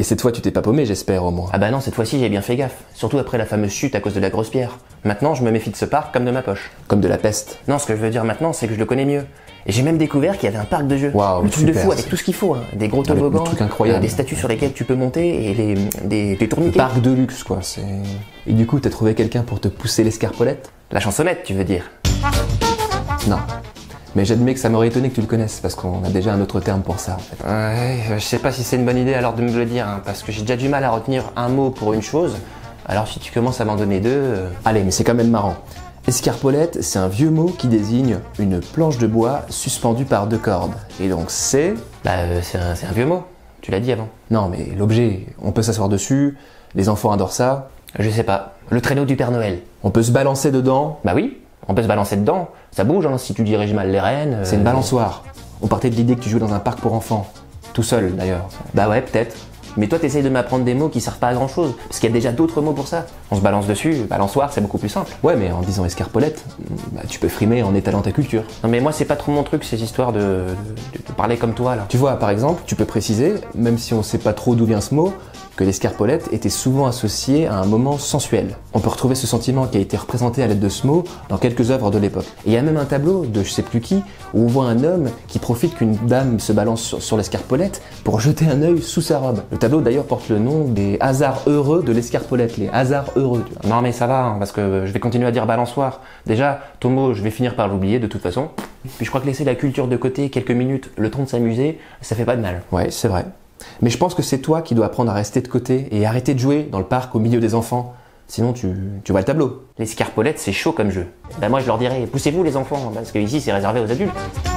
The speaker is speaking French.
cette fois, tu t'es pas paumé, j'espère, au moins. Ah bah non, cette fois-ci j'ai bien fait gaffe. Surtout après la fameuse chute à cause de la grosse pierre. Maintenant, je me méfie de ce parc comme de ma poche. Comme de la peste. Non, ce que je veux dire maintenant, c'est que je le connais mieux. Et j'ai même découvert qu'il y avait un parc de jeux. Waouh, le truc de super, fou avec tout ce qu'il faut, hein. Des gros toboggans, des trucs incroyables. des statues sur lesquelles tu peux monter et des tourniquets. Parc de luxe, quoi. Et du coup, t'as trouvé quelqu'un pour te pousser l'escarpolette? La chansonnette, tu veux dire? Non. Mais j'admets que ça m'aurait étonné que tu le connaisses, parce qu'on a déjà un autre terme pour ça, en fait. Ouais, je sais pas si c'est une bonne idée alors de me le dire, hein, parce que j'ai déjà du mal à retenir un mot pour une chose. Alors si tu commences à m'en donner deux... Allez, mais c'est quand même marrant. Escarpolette, c'est un vieux mot qui désigne une planche de bois suspendue par deux cordes. Et donc c'est... c'est un vieux mot, tu l'as dit avant. Non, mais l'objet, on peut s'asseoir dessus, les enfants adorent ça. Je sais pas, le traîneau du Père Noël. On peut se balancer dedans. Bah oui, on peut se balancer dedans. Ça bouge, hein, si tu diriges mal les rênes. C'est une balançoire. On partait de l'idée que tu jouais dans un parc pour enfants. Tout seul, d'ailleurs. Bah ouais, peut-être. Mais toi, t'essayes de m'apprendre des mots qui servent pas à grand chose, parce qu'il y a déjà d'autres mots pour ça. On se balance dessus, balançoire, c'est beaucoup plus simple. Ouais, mais en disant escarpolette, tu peux frimer en étalant ta culture. Non mais moi, c'est pas trop mon truc, ces histoires de parler comme toi, là. Tu vois, par exemple, tu peux préciser, même si on sait pas trop d'où vient ce mot, que l'escarpolette était souvent associée à un moment sensuel. On peut retrouver ce sentiment qui a été représenté à l'aide de ce mot dans quelques œuvres de l'époque. Et il y a même un tableau de je sais plus qui, où on voit un homme qui profite qu'une dame se balance sur l'escarpolette pour jeter un œil sous sa robe. Le tableau d'ailleurs porte le nom des hasards heureux de l'escarpolette, les hasards heureux. Tu vois. Non mais ça va, hein, parce que je vais continuer à dire balançoire. Déjà, ton mot, je vais finir par l'oublier de toute façon. Puis je crois que laisser la culture de côté quelques minutes, le temps de s'amuser, ça fait pas de mal. Ouais, c'est vrai. Mais je pense que c'est toi qui dois apprendre à rester de côté et arrêter de jouer dans le parc au milieu des enfants. Sinon, tu vois le tableau. L'escarpolette, c'est chaud comme jeu. Bah moi, je leur dirais, poussez-vous les enfants, parce que ici, c'est réservé aux adultes.